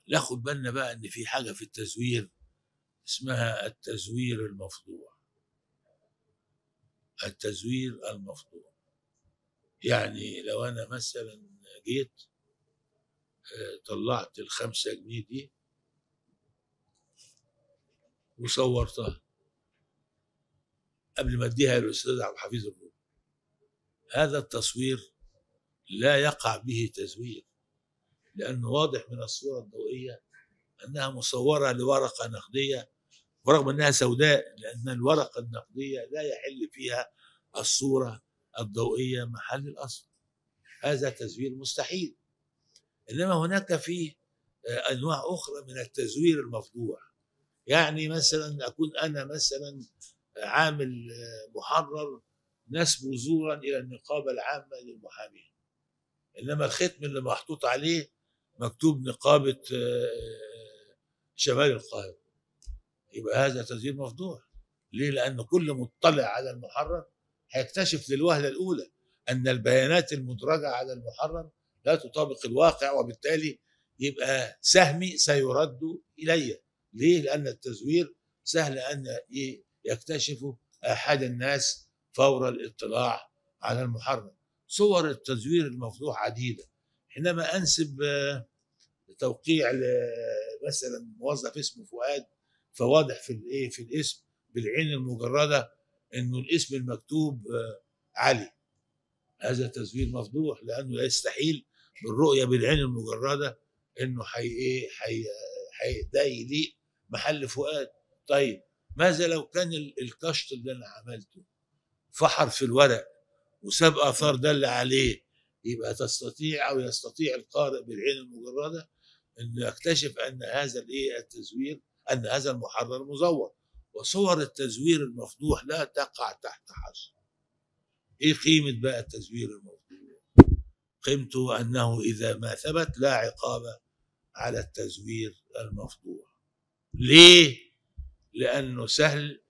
ناخد بالنا بقى ان في حاجه في التزوير اسمها التزوير المفضوع. التزوير المفضوع يعني لو انا مثلا جيت طلعت ال5 جنيه دي وصورتها قبل ما اديها للاستاذ عبد الحفيظ الرومي، هذا التصوير لا يقع به تزوير، لانه واضح من الصوره الضوئيه انها مصوره لورقه نقديه، ورغم انها سوداء، لان الورقه النقديه لا يحل فيها الصوره الضوئيه محل الاصل. هذا تزوير مستحيل. انما هناك في انواع اخرى من التزوير المفضوع. يعني مثلا اكون انا مثلا عامل محرر نسبه زورا الى النقابه العامه للمحامين، انما الختم اللي محطوط عليه مكتوب نقابه شمال القاهره، يبقى هذا تزوير مفضوح. ليه؟ لان كل مطلع على المحرر هيكتشف للوهله الاولى ان البيانات المدرجه على المحرر لا تطابق الواقع، وبالتالي يبقى سهمي سيرد الي. ليه؟ لان التزوير سهل ان يكتشفه احد الناس فور الاطلاع على المحرر. صور التزوير المفضوح عديده. حينما انسب توقيع مثلا موظف اسمه فؤاد، فواضح في الايه في الاسم بالعين المجرده انه الاسم المكتوب علي، هذا تزوير مفضوح، لانه لا يستحيل بالرؤيه بالعين المجرده انه ده يليق محل فؤاد. طيب ماذا لو كان الكشط اللي انا عملته فحر في الورق وساب اثار دل عليه؟ يبقى تستطيع او يستطيع القارئ بالعين المجرده انه يكتشف ان هذا التزوير، ان هذا المحرر مزور. وصور التزوير المفضوح لا تقع تحت حظر. ايه قيمه بقى التزوير المفضوح؟ قيمته انه اذا ما ثبت لا عقاب على التزوير المفضوح. ليه؟ لانه سهل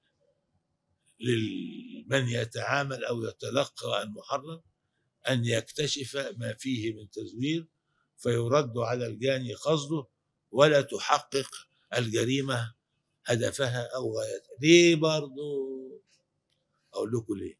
لمن يتعامل او يتلقى المحرر ان يكتشف ما فيه من تزوير فيرد على الجاني قصده، ولا تحقق الجريمه هدفها او غايتها. ليه برضه؟ اقول لكم ليه.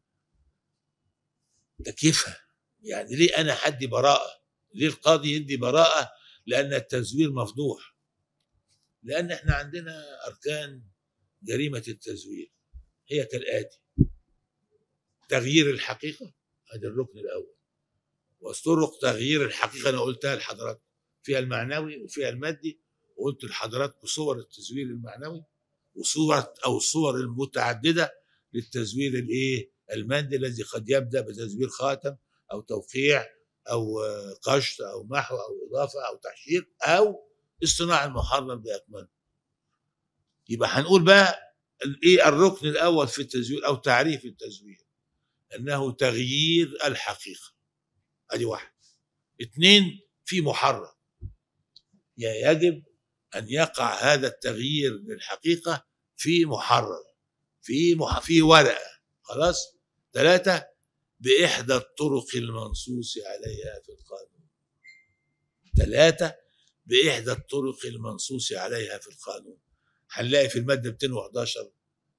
تكييفها. يعني ليه انا حدي براءه؟ ليه القاضي يدي براءه؟ لان التزوير مفضوح. لان احنا عندنا اركان جريمه التزوير هي كالاتي: تغيير الحقيقه، هذا الركن الاول. وطرق تغيير الحقيقه انا قلتها لحضراتكم، فيها المعنوي وفيها المادي، وقلت لحضراتكم صور التزوير المعنوي وصور او الصور المتعدده للتزوير المادي، الذي قد يبدا بتزوير خاتم او توقيع او قشط او محو او اضافه او تحشير او اصطناع المحرر باكمله. يبقى هنقول بقى الركن الاول في التزوير او تعريف التزوير انه تغيير الحقيقه، ادي واحد. اثنين، في محرر، يجب ان يقع هذا التغيير للحقيقه في محرر، في ورقه. خلاص. ثلاثه، باحدى الطرق المنصوص عليها في القانون. ثلاثه، باحدى الطرق المنصوص عليها في القانون. هنلاقي في الماده 211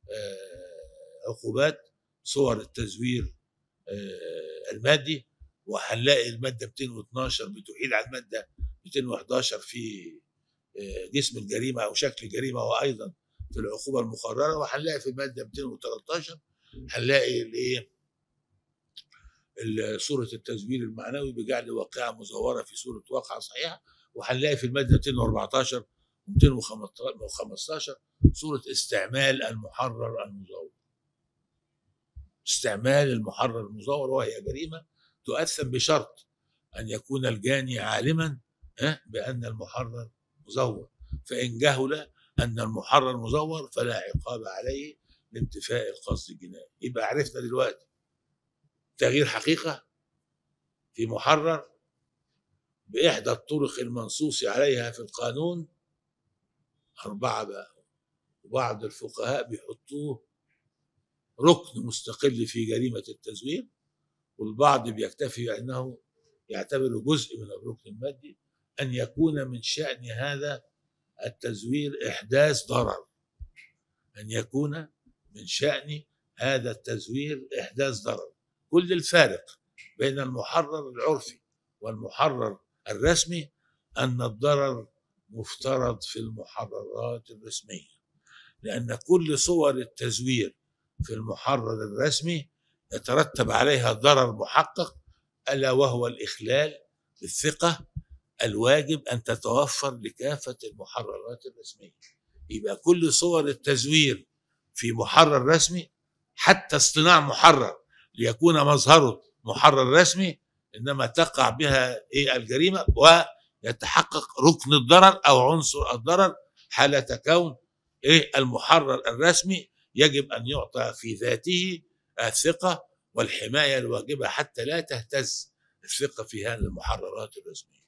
عقوبات صور التزوير المادي، وهنلاقي الماده 212 بتحيل على الماده 211 في جسم الجريمه او شكل الجريمه، وايضا في العقوبه المقرره. وهنلاقي في الماده 213 هنلاقي صوره التزوير المعنوي بجعل واقعه مزوره في صوره واقعه صحيحه. وهنلاقي في الماده 214 و215 صوره استعمال المحرر المزور. استعمال المحرر المزور وهي جريمه تؤثم بشرط ان يكون الجاني عالما بان المحرر مزور، فان جهل ان المحرر مزور فلا عقاب عليه لانتفاء القصد الجنائي. يبقى عرفنا دلوقتي تغيير حقيقه في محرر باحدى الطرق المنصوص عليها في القانون. 4 بقى، وبعض الفقهاء بيحطوه ركن مستقل في جريمه التزوير، والبعض بيكتفي انه يعتبره جزء من الركن المادي. أن يكون من شأن هذا التزوير إحداث ضرر، أن يكون من شأن هذا التزوير إحداث ضرر. كل الفارق بين المحرر العرفي والمحرر الرسمي أن الضرر مفترض في المحررات الرسمية، لأن كل صور التزوير في المحرر الرسمي يترتب عليها ضرر محقق، ألا وهو الإخلال بالثقة الواجب أن تتوفر لكافة المحررات الرسمية. يبقى كل صور التزوير في محرر رسمي، حتى اصطناع محرر ليكون مظهره محرر رسمي، إنما تقع بها الجريمة ويتحقق ركن الضرر أو عنصر الضرر حالة كون المحرر الرسمي يجب أن يعطى في ذاته الثقة والحماية الواجبة حتى لا تهتز الثقة في هذه المحررات الرسمية.